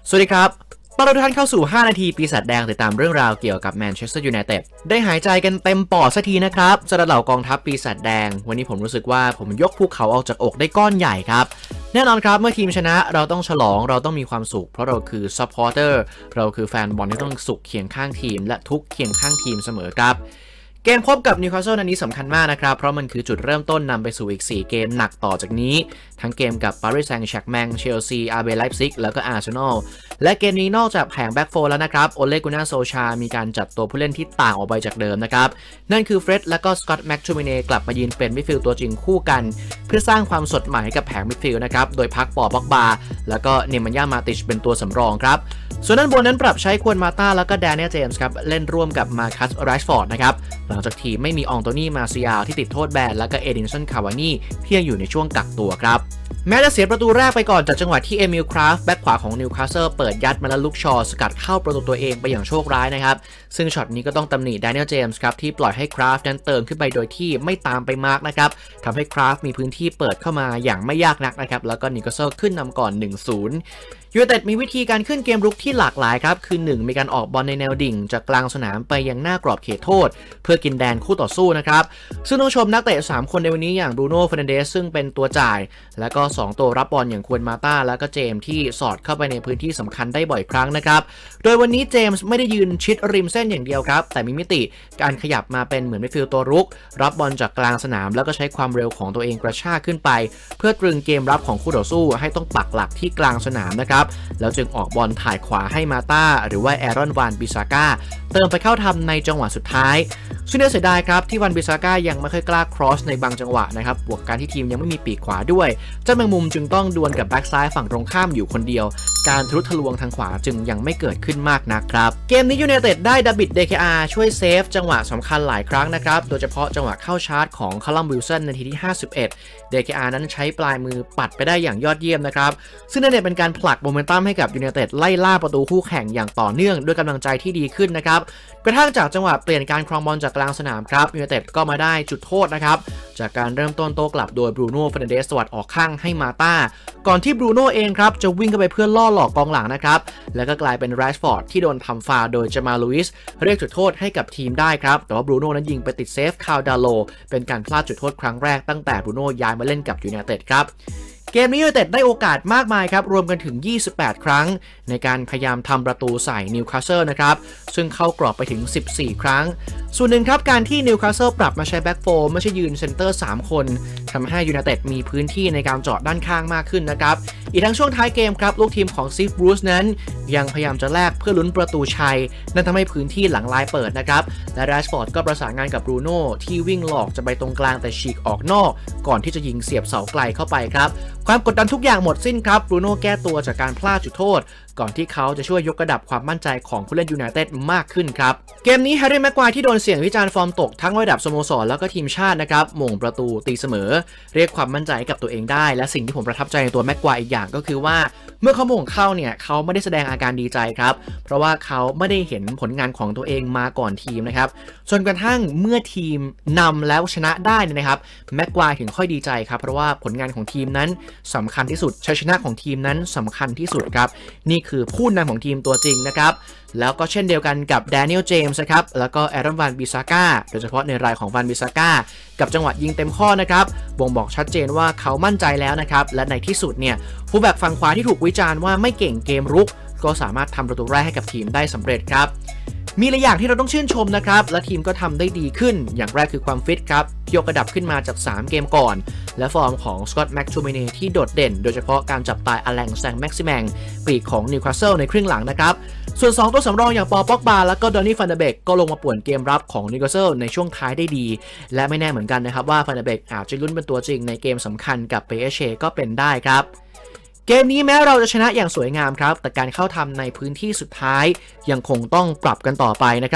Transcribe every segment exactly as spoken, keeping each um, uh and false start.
สวัสดีครับต้อนรับทุกท่านเข้าสู่ห้านาทีปีศาจแดงติดตามเรื่องราวเกี่ยวกับแมนเชสเตอร์ยูไนเต็ดได้หายใจกันเต็มปอดสักทีนะครับสำหรับเหล่ากองทัพปีศาจแดงวันนี้ผมรู้สึกว่าผมยกภูเขาออกจากอกได้ก้อนใหญ่ครับแน่นอนครับเมื่อทีมชนะเราต้องฉลองเราต้องมีความสุขเพราะเราคือซัพพอร์เตอร์เราคือแฟนบอลที่ต้องสุขเคียงข้างทีมและทุกเคียงข้างทีมเสมอครับเกมพบกับนิวคาสเซิลนัดนี้สำคัญมากนะครับเพราะมันคือจุดเริ่มต้นนำไปสู่อีกสี่เกมหนักต่อจากนี้ทั้งเกมกับปารีสแซงต์แชร์กแมงเชลซีอาร์เบไลป์ซิกแล้วก็อาร์เซนอลและเกมนี้นอกจากแผงแบ็กโฟร์แล้วนะครับโอเลกุน่าโซชามีการจัดตัวผู้เล่นที่ต่างออกไปจากเดิมนะครับนั่นคือเฟร็ดและก็สกอตต์แม็กทูมิเน่กลับมายืนเป็นมิดฟิลด์ตัวจริงคู่กันเพื่อสร้างความสดใหม่ให้กับแผงมิดฟิลด์นะครับโดยพักปอบ็อกบาแล้วก็เนมันย่ามาติชเป็นตัวสำรองครับส่วนด้านบนนั้นปรับใช้ควนมาต้าแล้วก็แดเนียลเจมส์ครับเล่นร่วมกับมาคัสแรชฟอร์ดนะครับหลังจากทีมไม่มีอองโตนี่มาซิยาที่ติดโทษแบนแล้วก็เอดินสันคาวานี่ที่ยังอยู่ในช่วงกักตัวครับแม้จะเสียประตูแรกไปก่อนจากจังหวะที่เอมิลคราฟแบ็คขวาของนิวคาสเซิลเปิดยัดมาแล้วลุกชอสกัดเข้าประตูตัวเองไปอย่างโชคร้ายนะครับซึ่งช็อตนี้ก็ต้องตำหนิแดเนียลเจมส์ครับที่ปล่อยให้คราฟนั้นเติมขึ้นไปโดยที่ไม่ตามไปมาร์กนะครับทำให้คราฟมีพื้นที่เปิดเข้ามาอย่างไม่ยากนักนะครับแล้วก็นิวคาสเซิลขึ้นนำก่อน หนึ่งศูนย์ยูไนเต็ดมีวิธีการขึ้นเกมรุกที่หลากหลายครับคือหนึ่งมีการออกบอลในแนวดิ่งจากกลางสนามไปยังหน้ากรอบเขตโทษเพื่อกินแดนคู่ต่อสู้นะครับซึ่งต้องชมนักเตะสามคนในวันนี้อย่างบรูโน่ เฟร์นันเดสซึ่งเป็นตัวจ่ายแล้วก็สองตัวรับบอลอย่างควนมาต้าแล้วก็เจมส์ที่สอดเข้าไปในพื้นที่สำคัญได้บ่อยครั้งนะครับโดยวันนี้เจมส์ไม่ได้ยืนชิดริมเส้นอย่างเดียวครับแต่มีมิติการขยับมาเป็นเหมือนมิดฟิลด์ตัวรุกรับบอลจากกลางสนามแล้วก็ใช้ความเร็วของตัวเองกระชากขึ้นไปเพื่อตรึงเกมรับของคู่ต่อสู้ให้ต้องปักหลักที่กลางสนามนะครับแล้วจึงออกบอลถ่ายขวาให้มาต้าหรือว่าแอรอนวานบิซาก้าเติมไปเข้าทำในจังหวะสุดท้ายซึ่งน่าเสียดายครับที่วานบิซาก้ายังไม่ค่อยกล้าครอสในบางจังหวะนะครับบวกการที่ทีมยังไม่มีปีกขวาด้วยเจ้าแมงมุมจึงต้องดวลกับแบ็กซ้ายฝั่งตรงข้ามอยู่คนเดียวการทะลุทะลวงทางขวาจึงยังไม่เกิดขึ้นมากนักครับเกมนี้ยูไนเต็ดได้ดาบิด เด เค อาร์ ช่วยเซฟจังหวะสำคัญหลายครั้งนะครับโดยเฉพาะจังหวะเข้าชาร์จของคัลลัม วิลสันนาทีที่ห้าสิบเอ็ด เด เค อาร์ นั้นใช้ปลายมือปัดไปได้อย่างยอดเยี่ยมนะครับซึ่งนั่นเป็นการผลักโมเมนตัมให้กับยูไนเต็ดไล่ล่าประตูคู่แข่งอย่างต่อเนื่องด้วยกำลังใจที่ดีขึ้นนะครับกระทั่งจากจังหวะเปลี่ยนการครองบอลจากกลางสนามครับยูไนเต็ดก็มาได้จุดโทษนะครับจากการเริ่มต้นโต้กลับโดยบรูโน่ เฟร์นันเดสสวัดออกข้างให้มาต้าก่อนที่บรูโน่เองครับจะวิ่งเข้าไปเพื่อล่อหลอกกองหลังนะครับแล้วก็กลายเป็นแรชฟอร์ดที่โดนทำฟาวล์โดยจามาลูอิสเรียกจุดโทษให้กับทีมได้ครับแต่ว่าบรูโน่นั้นยิงไปติดเซฟคาวดาโลเป็นการพลาดจุดโทษครั้งแรกตั้งแต่บรูโน่ย้ายมาเล่นกับยูไนเต็ดครับเกมนี้ยูไนเต็ดได้โอกาสมากมายครับรวมกันถึงยี่สิบแปดครั้งในการพยายามทำประตูใส่นิวคาสเซิลนะครับซึ่งเข้ากรอบไปถึงสิบสี่ครั้งส่วนหนึ่งครับการที่นิวคาสเซิลปรับมาใช้แบ็กโฟร์ไม่ใช่ยืนเซนเตอร์สามคนทำให้ยูไนเต็ดมีพื้นที่ในการเจาะด้านข้างมากขึ้นนะครับอีกทั้งช่วงท้ายเกมครับลูกทีมของซีฟบรูซนั้นยังพยายามจะแลกเพื่อลุ้นประตูชัยนั่นทำให้พื้นที่หลังลายเปิดนะครับและแรชฟอร์ดก็ประสานงานกับบรูโน่ที่วิ่งหลอกจะไปตรงกลางแต่ฉีกออกนอกก่อนที่จะยิงเสียบเสาไกลเข้าไปครับความกดดันทุกอย่างหมดสิ้นครับบรูโน่แก้ตัวจากการพลาดจุดโทษก่อนที่เขาจะช่วยยกระดับความมั่นใจของผู้เล่นยูไนเต็ดมากขึ้นครับเกมนี้แฮร์รี่แม็กควายที่โดนเสี่ยงวิจารณ์ฟอร์มตกทั้งระดับสโมสรแล้วก็ทีมชาตินะครับหม่งประตูตีเสมอเรียกความมั่นใจกับตัวเองได้และสิ่งที่ผมประทับใจในตัวแม็กควายอีกอย่างก็คือว่าเมื่อเขาหม่งเข้าเนี่ยเขาไม่ได้แสดงอาการดีใจครับเพราะว่าเขาไม่ได้เห็นผลงานของตัวเองมาก่อนทีมนะครับจนกระทั่งเมื่อทีมนำแล้วชนะได้นะครับแม็กควายถึงค่อยดีใจครับเพราะว่าผลงานของทีมนั้นสำคัญที่สุดชัยชนะของทีมนั้นสำคัญที่สุดครับนี่คือผู้นำของทีมตัวจริงนะครับแล้วก็เช่นเดียวกันกับแดเนียลเจมส์นะครับแล้วก็แอรอนวานบิซาก้าโดยเฉพาะในรายของวานบิซาก้ากับจังหวะยิงเต็มข้อนะครับบ่งบอกชัดเจนว่าเขามั่นใจแล้วนะครับและในที่สุดเนี่ยฟูลแบ็กฝั่งขวาที่ถูกวิจารณ์ว่าไม่เก่งเกมรุกก็สามารถทำประตูแรกให้กับทีมได้สำเร็จครับมีหลายอย่างที่เราต้องชื่นชมนะครับและทีมก็ทำได้ดีขึ้นอย่างแรกคือความฟิตครับที่ยกระดับขึ้นมาจากสามเกมก่อนและฟอร์มของสกอตต์ แม็กทูมิเน่ที่โดดเด่นโดยเฉพาะการจับตายอแลงแซงแม็กซิแมงปีกของนิวคาสเซิลในครึ่งหลังนะครับส่วนสองตัวสำรองอย่างปอป็อกบาและก็ดอนนี่ฟันเดเบกก็ลงมาป่วนเกมรับของนิวคาสเซิลในช่วงท้ายได้ดีและไม่แน่เหมือนกันนะครับว่าฟันเดเบกอาจจะลุ้นเป็นตัวจริงในเกมสำคัญกับ พี เอส จี ก็เป็นได้ครับเกมนี้แม้เราจะชนะอย่างสวยงามครับแต่การเข้าทำในพื้นที่สุดท้ายยังคงต้องปรับกันต่อไปนะครับ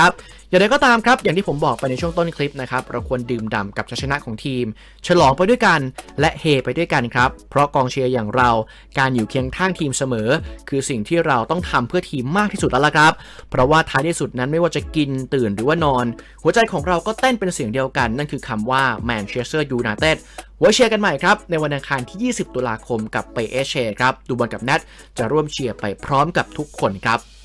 อย่างไรก็ตามครับอย่างที่ผมบอกไปในช่วงต้นคลิปนะครับเราควรดื่มด่ำกับชัยชนะของทีมฉลองไปด้วยกันและเฮไปด้วยกันครับเพราะกองเชียร์อย่างเราการอยู่เคียงข้างทีมเสมอคือสิ่งที่เราต้องทำเพื่อทีมมากที่สุดแล้วล่ะครับเพราะว่าท้ายที่สุดนั้นไม่ว่าจะกินตื่นหรือว่านอนหัวใจของเราก็เต้นเป็นเสียงเดียวกันนั่นคือคำว่า Manchester United ไว้เชียร์กันใหม่ครับในวันอังคารที่ยี่สิบตุลาคมกับ พี เอส จี ครับดูบอลกับแนทจะร่วมเชียร์ไปพร้อมกับทุกคนครับ